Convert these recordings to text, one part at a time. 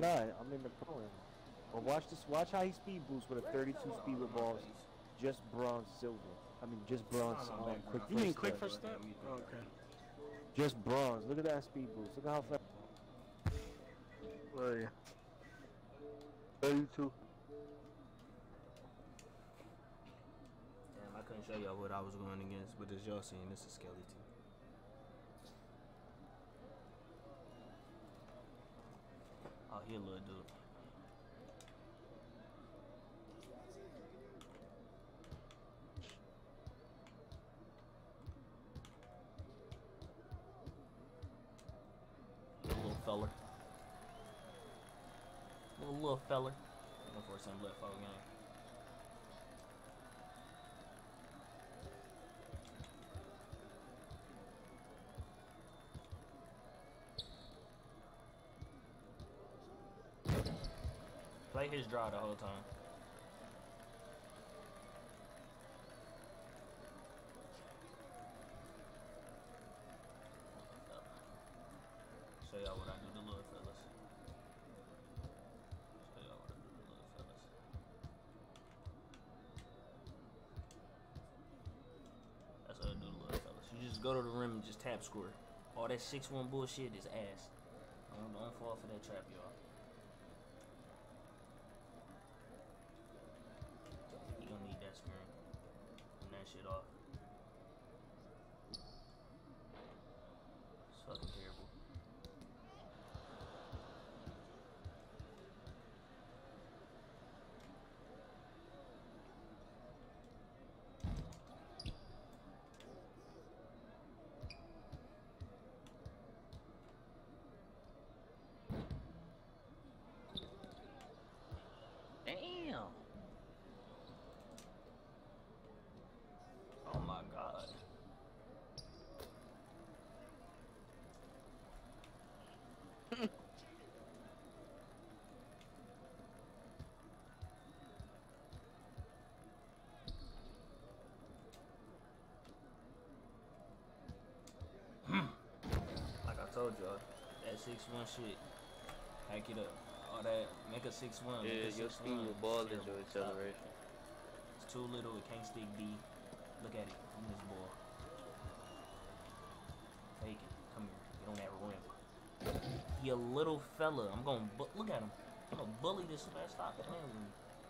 Nah, I'm in the pro am. But watch this. Watch how he speed boosts with a 32 speed with My balls. face. Just bronze silver. I mean, just Oh, bronze my quick background. You mean first quick step. first step? Oh, okay. Just bronze. Look at that speed boost. Look at how fast. Oh yeah. 32. Damn, I couldn't show y'all what I was going against, but as y'all seen, this is Skelly too. Oh, he a little dude. Little feller. Little feller. Looking for some left out game. Play his draw the whole time. Show y'all what I do to little fellas. Show y'all what I do to little fellas. That's what I do to little fellas. You just go to the rim and just tap score. All that 6-1 bullshit is ass. Don't fall for that trap, y'all. You don't need that screen. Turn that shit off. It's fucking terrible. Damn. Oh my god. Like I told y'all, that 6-1 shit, hack it up. All that, make a 6-1. Yeah, Make a your 6-1. speed with ball is your Stop. acceleration. It's too little. It can't stick D. Look at it. On this ball. Fake it. Come here. Get on that rim. You little fella. I'm gonna look at him. I'm gonna bully this man. Stop playing with me.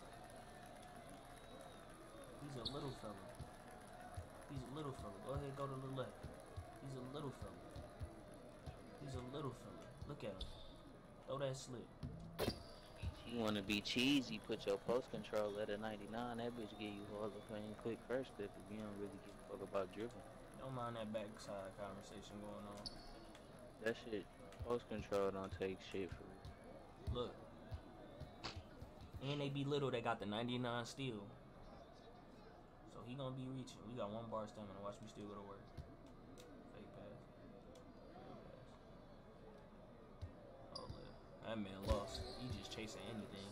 He's a little fella. He's a little fella. Go ahead, go to the left. He's a little fella. He's a little fella. Look at him. Throw that slip. You want to be cheesy, put your post control at a 99. That bitch give you Hall of Fame quick first step if you don't really give a fuck about dribbling. Don't mind that backside conversation going on. That shit, post control don't take shit for real. Look. And they be little, they got the 99 steal. So he gonna be reaching. We got 1 bar stamina. Watch me still go to work. Fake pass. Fake pass. Oh, look. That man lost. He just chasing anything.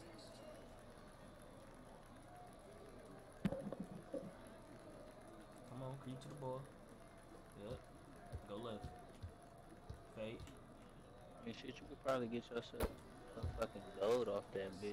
Come on, creep to the ball. Yep. Go left. Fake. And shit, you could probably get yourself a fucking gold off that bitch.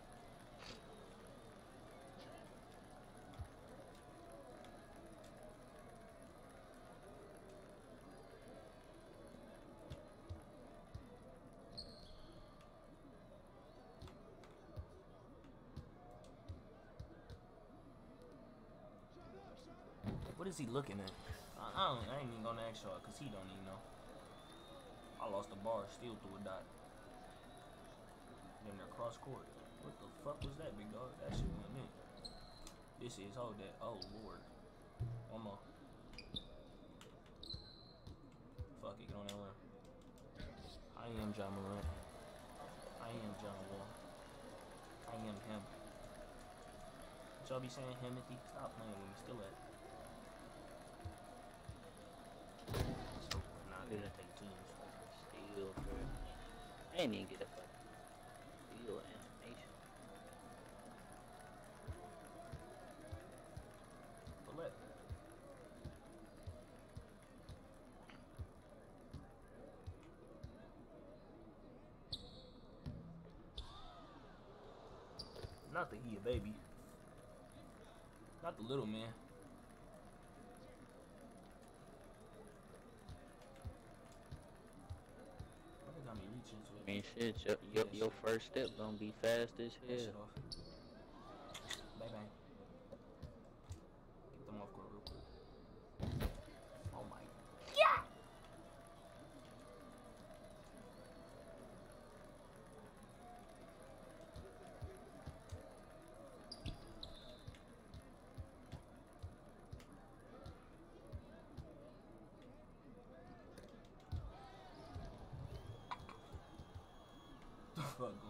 What is he looking at? I ain't even gonna ask y'all, cause he don't even know. I lost the bar, still threw a dot. Then they're cross court. What the fuck was that, big dog? That shit went in. This is, hold that. Oh lord. One more. Fuck it, get on that rim. I am John Morant. I am John Wall. I am him. What y'all be saying, Timothy? Stop playing with me, still at. So, nah, they gonna take teams. Steal for I ain't even get a fucking steal animation. Bullet. Not that he a baby. Not the little man. What they got me reaching to? I mean, shit, your first step gonna be fast as That shit hell. off. Bang bang. Get them off court real quick. Oh my. Yeah! The fuck going on?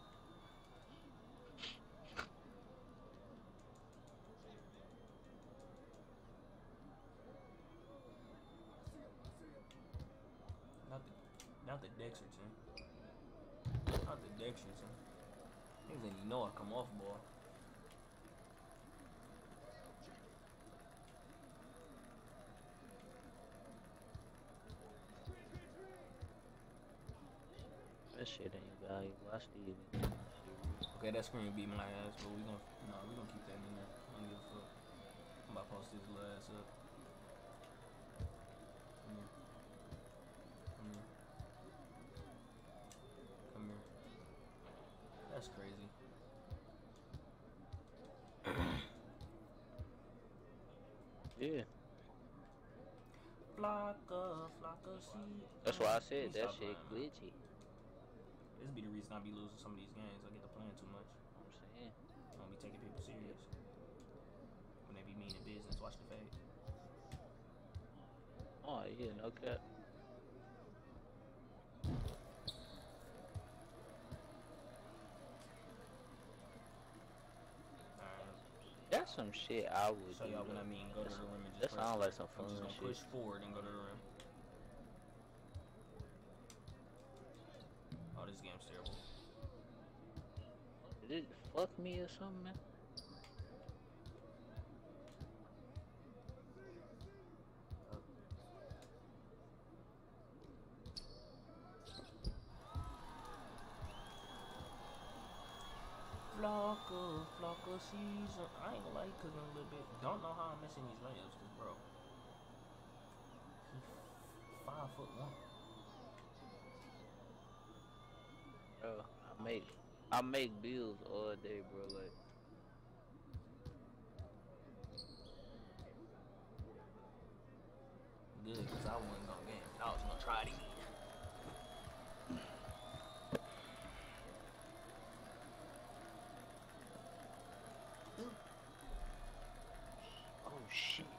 Not the Dexterton. Not the Dexterton. Niggas didn't even know I come off ball. That shit ain't valuable. I still even get my shit. Okay, that screen beat my ass, but we gon' keep that in there. I don't give a fuck. I'm about to post his little ass up. Come here. Come here. Come here. That's crazy. Yeah. Flocka, see. That's why I said that shit glitchy. This be the reason I be losing some of these games. I get to playing too much. I'm saying. I don't be taking people serious. When they be mean in business, watch the fade. Oh yeah, no cap. Alright. That's some shit I would Show do. y'all what I mean. Go to the rim and That just press. sounds like some I'm fun just gonna shit. push forward and go to the rim. Oh, this game's terrible. Did it fuck me or something, man? Flocka season. I ain't gonna lie, he cooking a little bit. Don't know how I'm missing these layups, cause bro, he's 5'1". Bro, I make bills all day, bro. Like, Good, cause I wasn't gonna game. I was gonna try it again. oh shit.